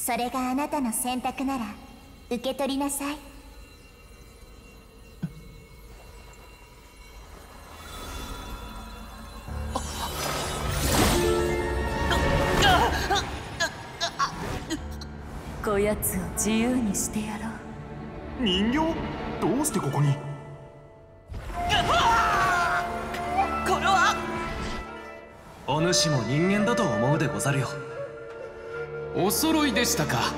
それがあなたの選択なら受け取りなさい。 こやつを自由にしてやろう。 人形？どうしてここに？ これはお主も人間だと思うでござるよ。 お揃いでしたか。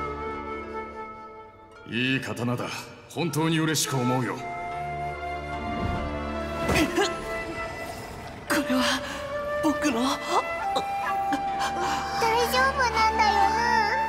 いい刀だ。本当に嬉しく思うよ。 これは僕の大丈夫なんだよな。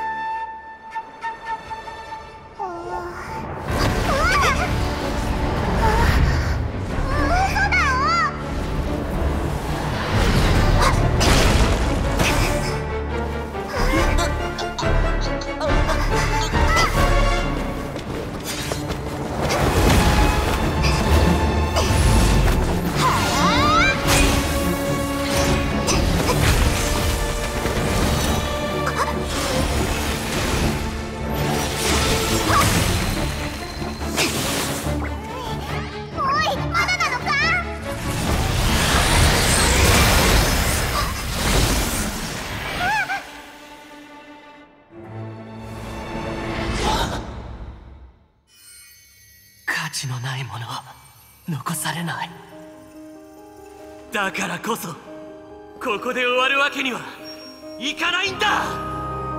価値のないものは残されない。だからこそここで終わるわけにはいかないんだ。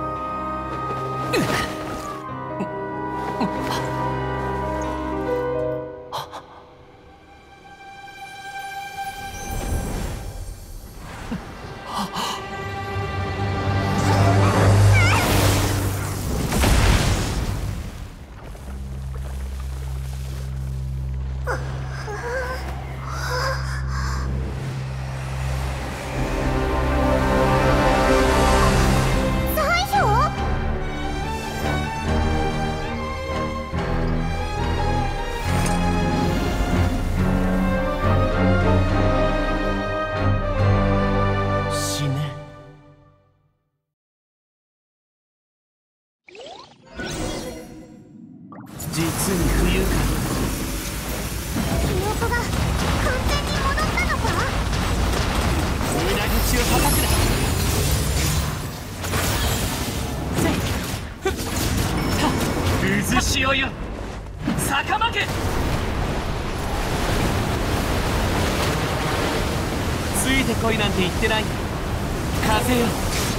実に不愉快。 記憶が完全に戻ったのか？ 裏口を叩くな。渦潮よ、逆負け。ついてこいなんて言ってない。風よ、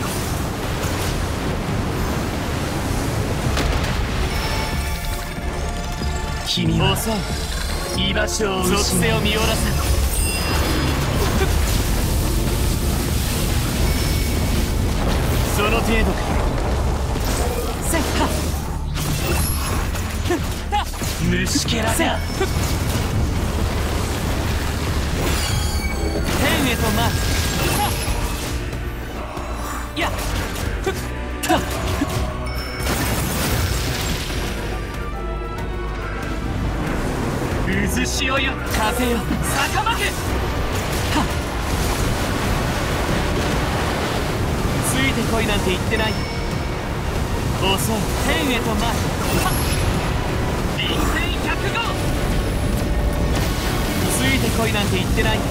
君は遅い。居場所を属性を見下ろせ。その程度か。せっか虫けらが天へと舞う。やっ渦潮よ、風よ、逆負け。ついてこいなんて言ってない。遅い。天へと舞う。臨戦100号。ついてこいなんて言ってない。や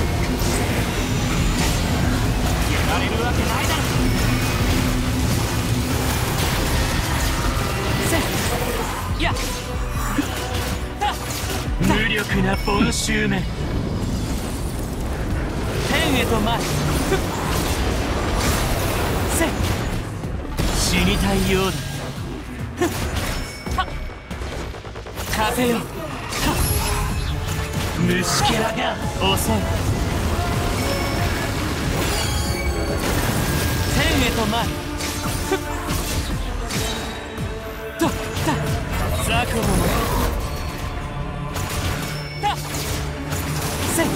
られるわけないだろ。せっやっ無力なボンシューメン。天へと舞う。せっ死にたいようだ。風よ、虫けらが遅い。天へと舞う。雑魚のせっ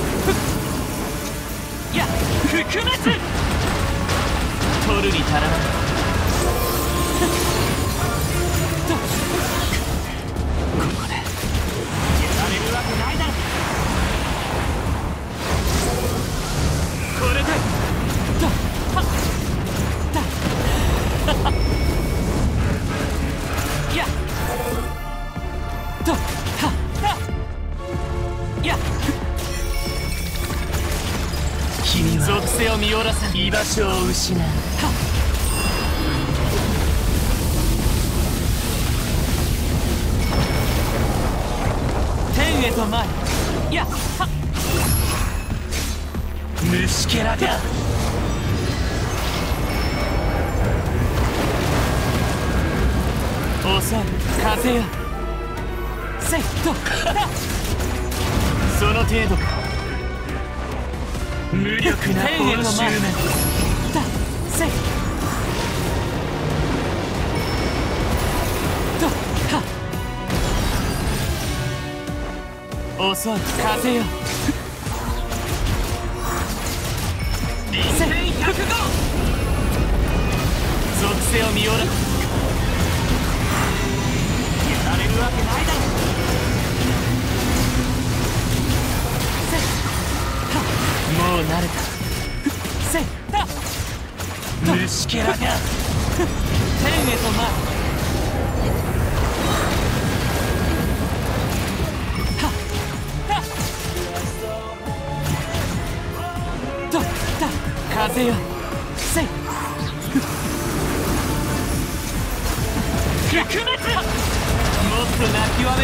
や覆滅。取るに足らない。ここでやられるわけないだろ。これで居場所を失う。天へと前いやは虫けらが遅い風よセットその程度か無力な報酬だセットは遅い風よ臨戦105属性を見よらやられるわけないだろもう慣れたせっ虫けらが天へと前風よせい覆滅もっと泣きわめく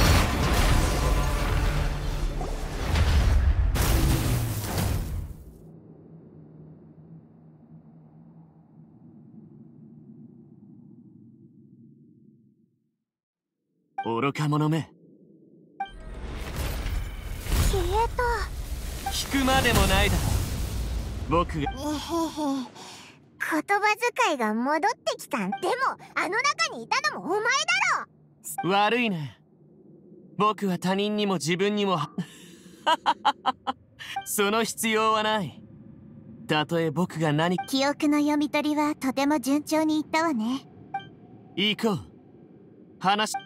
愚か者め消えた。 聞くまでもないだろ僕が言葉遣いが戻ってきたん。でもあの中にいたのもお前だろ。 悪いね。僕は他人にも自分にもその必要はない。たとえ僕が記憶の読み取りはとても順調にいったわね。 行こう話